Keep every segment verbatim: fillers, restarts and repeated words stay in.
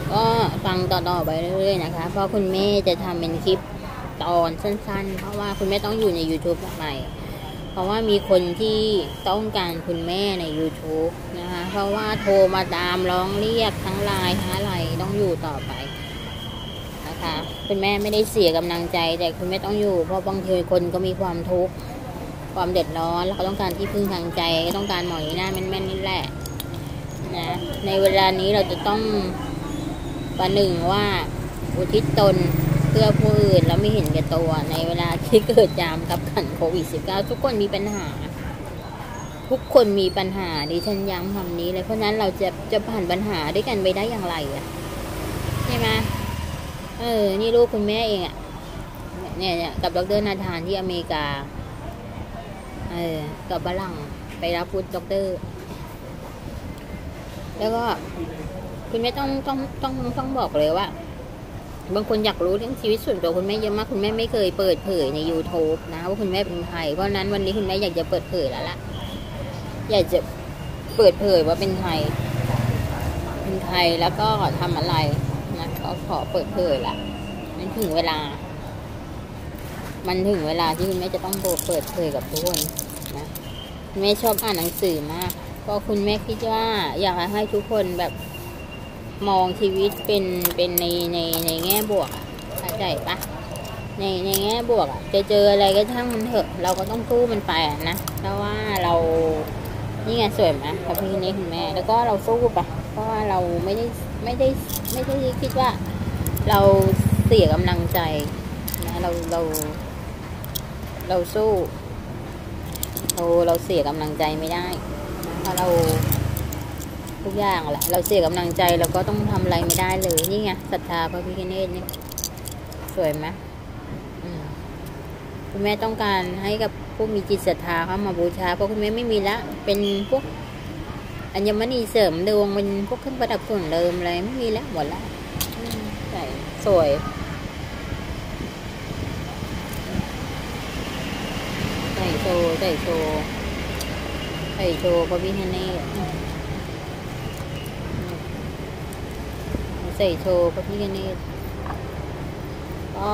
ก็ฟังต่อๆไปเรื่อยๆนะคะเพราะคุณแม่จะทำเป็นคลิปตอนสั้นๆเพราะว่าคุณแม่ต้องอยู่ใน ยูทูบ ใหม่เพราะว่ามีคนที่ต้องการคุณแม่ใน ยูทูบ นะคะเพราะว่าโทรมาตามร้องเรียกทั้งไลน์ทั้งอะไรต้องอยู่ต่อไปนะคะคุณแม่ไม่ได้เสียกำลังใจแต่คุณแม่ต้องอยู่เพราะบางทีคนก็มีความทุกข์ความเดือดร้อนแล้วเขาต้องการที่พึ่งทางใจต้องการหมอหน้าแม่นๆนี่แหละนะในเวลานี้เราจะต้องประหนึ่งว่าอุทิศตนเพื่อผู้อื่นแล้วไม่เห็นแก่ตัวในเวลาที่เกิดยามกับขันโควิด สิบเก้า ทุกคนมีปัญหาทุกคนมีปัญหาดิฉันย้ำคำนี้เลยเพราะนั้นเราจะจะผ่านปัญหาด้วยกันไปได้อย่างไรอ่ะใช่ไหมเออนี่ลูกคุณแม่เองอ่ะเนี่ยเนี่ยกับดร.นาธานที่อเมริกาเออกับฝรั่งไปรับพุทธด็อกเตอร์แล้วก็คุณแม่ต้องต้องต้องต้องบอกเลยว่าบางคนอยากรู้เรื่องชีวิตส่วนตัวคุณแม่เยอะมากคุณแม่ไม่เคยเปิดเผยใน ยูทูบ นะว่าคุณแม่เป็นใครเพราะนั้นวันนี้คุณแม่อยากจะเปิดเผยแล้วล่ะอยากจะเปิดเผยว่าเป็นใครเป็นใครแล้วก็ทำอะไรนะก็ขอเปิดเผยละมันถึงเวลามันถึงเวลาที่คุณแม่จะต้องเปิดเผยกับทุกคนนะคุณแม่ชอบอ่านหนังสือมากเพราะคุณแม่คิดว่าอยากให้ทุกคนแบบมองชีวิตเป็นเป็นในในในแง่บวกเข้าใจปะในในแง่บวกอ่ะจะเจออะไรก็ช่างมันเถอะเราก็ต้องสู้มันไปนะเพราะว่าเรานี่ไงสวยไหมกับพี่นี้คุณแม่แล้วก็เราสู้ไปเพราะว่าเราไม่ได้ไม่ได้ไม่ได้คิดว่าเราเสียกำลังใจนะเราเราเราสู้เราเราเสียกำลังใจไม่ได้เพราะเราทุกอย่างแหละเราเสียกำลังใจเราก็ต้องทำอะไรไม่ได้เลยนี่ไงศรัทธาพระพิฆเนศนี่สวยไหมคุณแม่ต้องการให้กับผู้มีจิตศรัทธาเข้ามาบูชาเพราะคุณแม่ไม่มีละเป็นพวกอัญมณีเสริมดวงเป็นพวกเครื่องประดับส่วนเดิมอะไรไม่มีแล้วหมดแล้วใส่สวยใส่โชว์ใส่โชว์ใส่โชว์พระพิฆเนศใส่โชว์พระพิฆเนศก็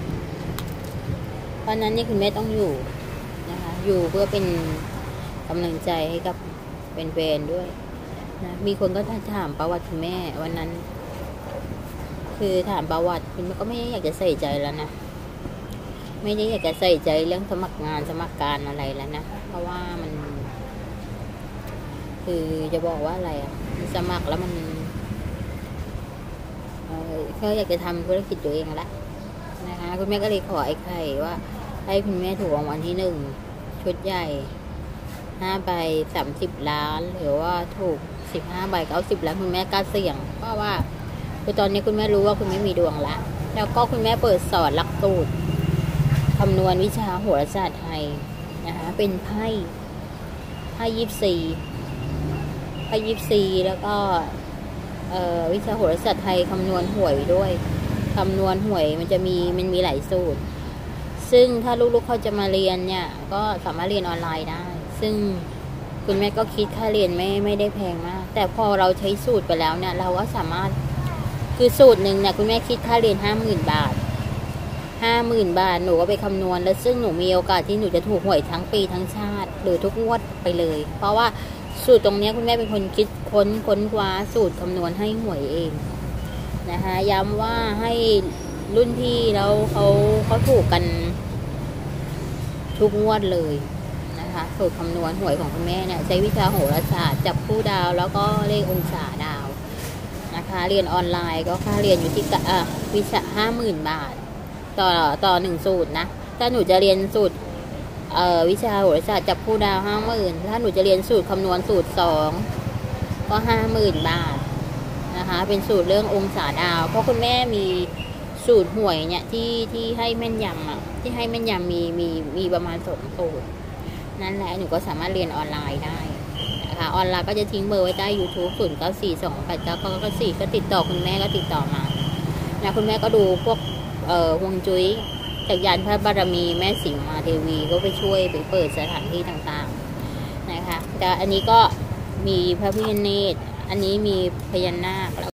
เพราะนั้นนี่คุณแม่ต้องอยู่นะคะอยู่เพื่อเป็นกำลังใจให้กับเป็นแฟนด้วยนะมีคนก็ถามประวัติคุณแม่วันนั้นคือถามประวัติคุณแม่ก็ไม่ได้อยากจะใส่ใจแล้วนะไม่ได้อยากจะใส่ใจเรื่องสมัครงานสมัครการอะไรแล้วนะเพราะว่ามันคือจะบอกว่าอะไรอ่ะสมัครแล้วมันเออเขาอยากจะทำธุรกิจตัวเองละนะคะคุณแม่ก็เลยขอไอ้ไข่ว่าให้คุณแม่ถูกรางวัลที่หนึ่งชุดใหญ่ห้าใบสามสิบล้านหรือว่าถูกสิบห้าใบเก้าสิบล้านคุณแม่กล้าเสี่ยงเพราะว่าคือตอนนี้คุณแม่รู้ว่าคุณไม่มีดวงละแล้วก็คุณแม่เปิดสอนหลักสูตรคำนวณวิชาโหราศาสตร์ไทยนะคะเป็นไพ่ไพ่ยิปซีไพ่ยิปซีแล้วก็วิชาโหราศาสตร์ไทยคำนวณหวยด้วยคำนวณหวยมันจะมีมันมีหลายสูตรซึ่งถ้าลูกๆเขาจะมาเรียนเนี่ยก็สามารถเรียนออนไลน์ได้ซึ่งคุณแม่ก็คิดค่าเรียนไม่ไม่ได้แพงมากแต่พอเราใช้สูตรไปแล้วเนี่ยเราก็สามารถคือสูตรหนึ่งเนี่ยคุณแม่คิดค่าเรียนห้าหมื่นบาทห้าหมื่นบาทหนูก็ไปคำนวณแล้วซึ่งหนูมีโอกาสที่หนูจะถูกหวยทั้งปีทั้งชาติหรือทุกงวดไปเลยเพราะว่าสูตรตรงนี้คุณแม่เป็นคนคิดค้นค้นคว้าสูตรคำนวณให้หวยเองนะคะย้ำว่าให้รุ่นพี่แล้วเขาเขาถูกกันทุกงวดเลยนะคะสูตรคำนวณหวยของคุณแม่เนี่ยใช้วิชาโหราศาสตร์จับคู่ดาวแล้วก็เลของศาดาวนะคะเรียนออนไลน์ก็ค่าเรียนอยู่ที่อ่ะวิชาห้าหมื่นบาทต่อต่อหนึ่งสูตรนะถ้าหนูจะเรียนสูตรเอ่อวิชาโหราศาสตร์จับคู่ดาวห้าหมื่นถ้าหนูจะเรียนสูตรคำนวณสูตรสองก็ห้าหมื่นบาทนะคะเป็นสูตรเรื่ององศาดาวเพราะคุณแม่มีสูตรหวยเนี่ยที่ที่ให้แม่นยำอ่ะที่ให้แม่นยำมีมีมีประมาณสองสูตรนั่นแหละหนูก็สามารถเรียนออนไลน์ได้นะคะออนไลน์ก็จะทิ้งเบอร์ไว้ใต้ ยูทูบ ศูนย์เก้าสี่ สองแปดเก้า เก้า เก้า สี่ก็ติดต่อคุณแม่ก็ติดต่อมานะคุณแม่ก็ดูพวกเอ่อฮวงจุ้ยจากยานพระบารมีแม่สิงมาเทวีก็ไปช่วยไปเปิดสถานที่ต่างๆนะคะแต่อันนี้ก็มีพระพิฆเนศอันนี้มีพญานาค